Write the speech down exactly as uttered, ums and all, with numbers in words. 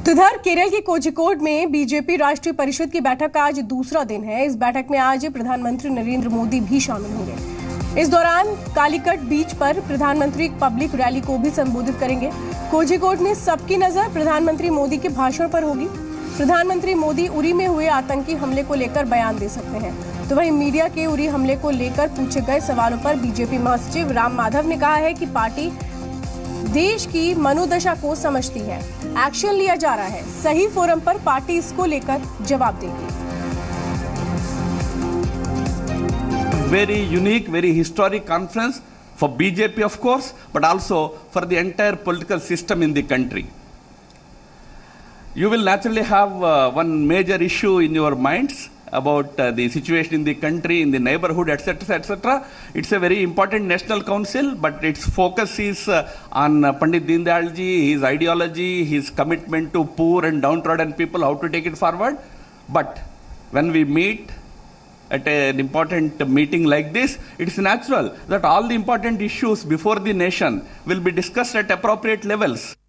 तो इधर केरल के कोझिकोड में बीजेपी राष्ट्रीय परिषद की बैठक का आज दूसरा दिन है। इस बैठक में आज प्रधानमंत्री नरेंद्र मोदी भी शामिल होंगे। इस दौरान कालीकट बीच पर प्रधानमंत्री एक पब्लिक रैली को भी संबोधित करेंगे। कोझिकोड में सबकी नजर प्रधानमंत्री मोदी के भाषण पर होगी। प्रधानमंत्री मोदी उरी में हुए आतंकी हमले को लेकर बयान दे सकते हैं। तो वहीं मीडिया के उरी हमले को लेकर पूछे गए सवालों पर बीजेपी महासचिव राम माधव ने कहा है कि पार्टी देश की मनोदशा को समझती है, एक्शन लिया जा रहा है, सही फोरम पर पार्टी इसको लेकर जवाब देगी। Very unique, very historic conference for B J P, of course, but also for the entire political system in the country. You will naturally have uh, one major issue in your minds about uh, the situation in the country, in the neighborhood, et cetera, et cetera. It's a very important national council, but its focus is uh, on uh, Pandit Deen Dayal ji, his ideology, his commitment to poor and downtrodden people, how to take it forward. But when we meet at a, an important meeting like this, it's natural that all the important issues before the nation will be discussed at appropriate levels.